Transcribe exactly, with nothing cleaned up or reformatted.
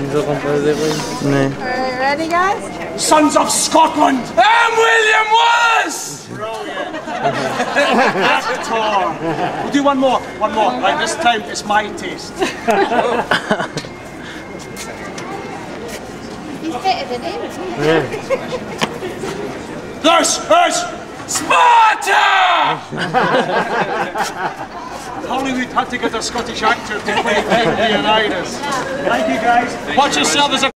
Ready, guys? Sons of Scotland! I'm William Wallace! Brilliant. Actor. We'll do one more, one more. Right, this time it's my taste. He's fitter than him. This is Sparta! Hollywood had to get a Scottish actor to play King Leonidas. Thank you guys. Watch yourself as a